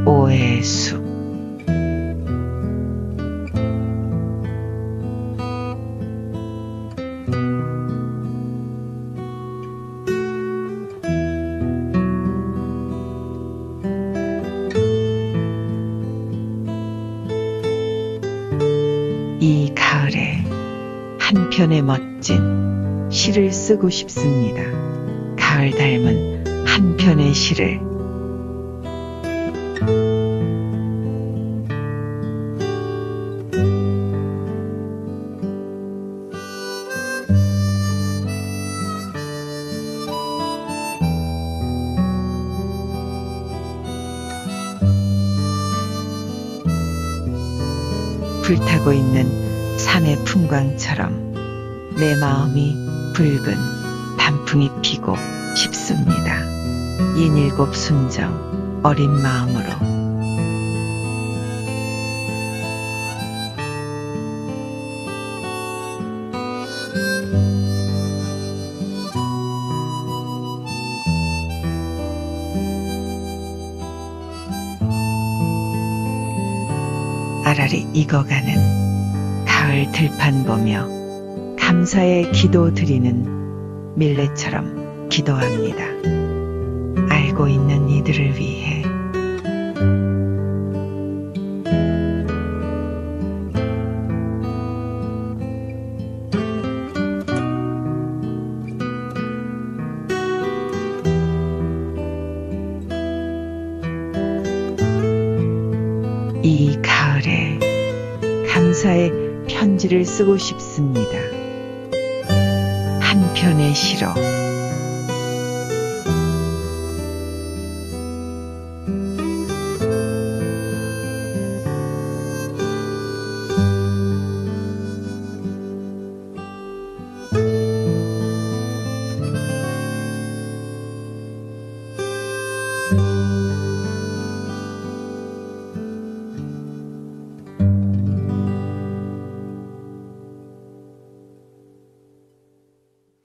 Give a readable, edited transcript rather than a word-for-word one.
오해의 숲. 이 가을에 한 편의 멋진 시를 쓰고 싶습니다. 가을 닮은 한 편의 시를. 불타고 있는 산의 풍광처럼 내 마음이 붉은 단풍이 피고 싶습니다. 67 순정 어린 마음으로. 아라리 익어가는 가을 들판 보며 감사의 기도 드리는 밀레처럼 기도합니다. 알고 있는 이들을 위해. 이 가을에 감사의 편지를 쓰고 싶습니다. 한 편의 시로.